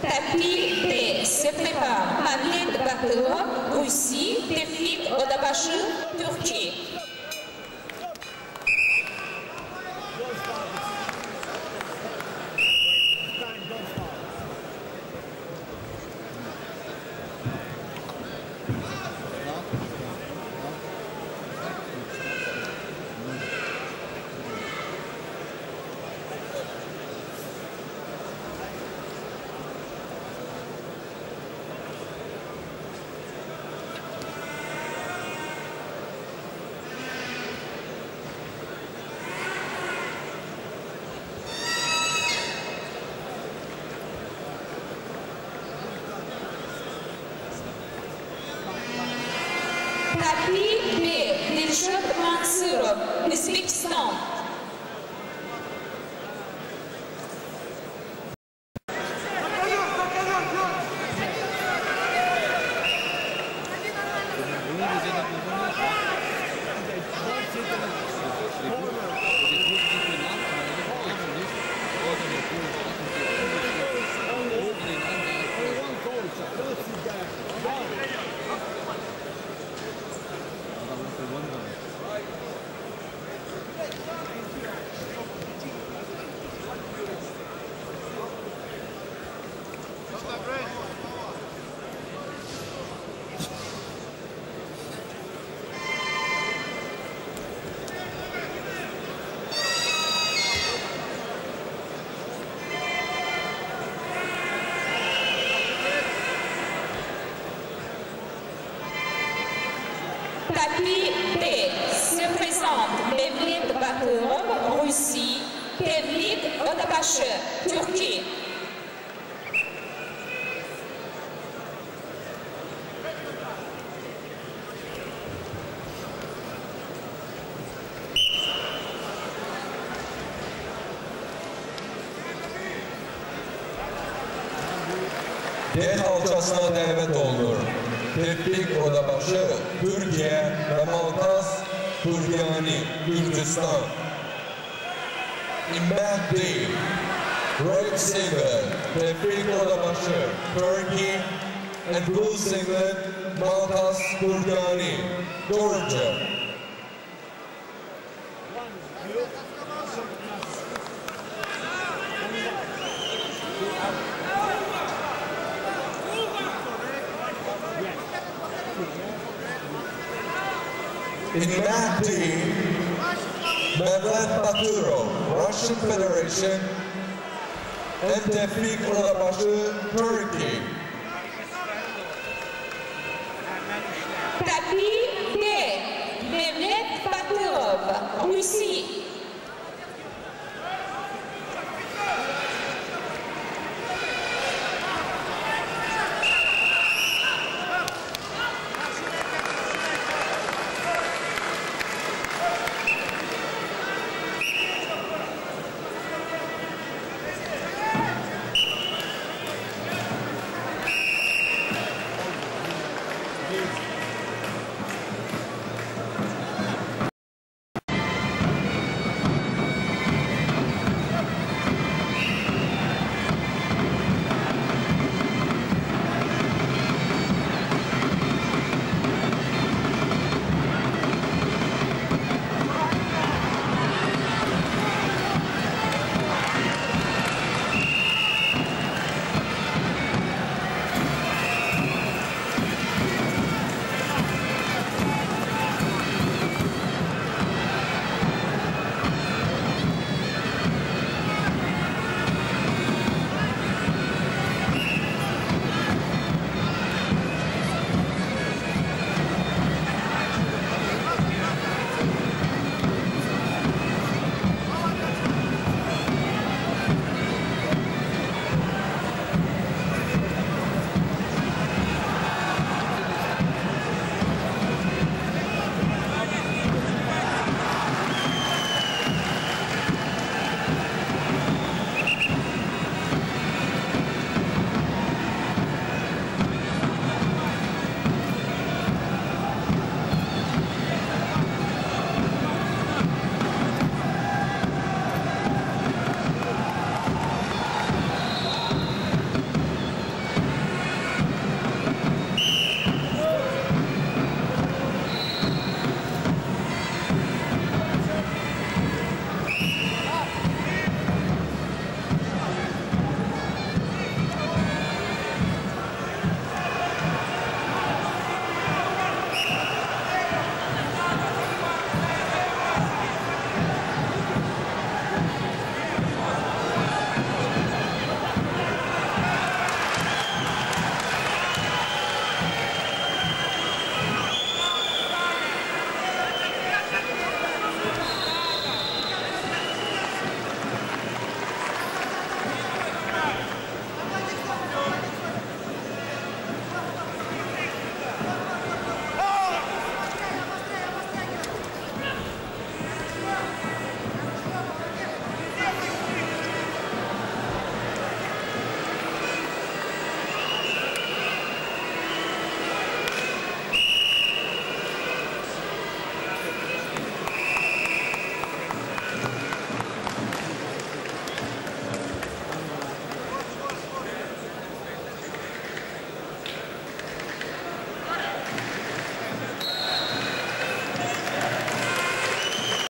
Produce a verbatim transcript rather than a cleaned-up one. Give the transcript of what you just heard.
Tapis B se prépare Mavlid Bakırov, Russie, Tevfik Odabaşı, Türkiye. Tapis B, Dilshod Mansurov, Uzbekistan. Tapis B se présente Mevlid Bakırov, Russie, Tevfik Odabaşı, Türkiye. Yer halçasına davet olunur. Tevfik Odabaşı, Türkiye ve Maltas Türkiyani, Gürcistan. In Mat D, Red Singlet, Tevfik Odabaşı, Turkey, and Blue Singlet, Maltas Türkiyani, Georgia. In Mat D, Mevlid Bakırov, Russian Federation, and Tevfik Odabaşı, Turkey. Tapis D, Mevlid Bakırov, Russie.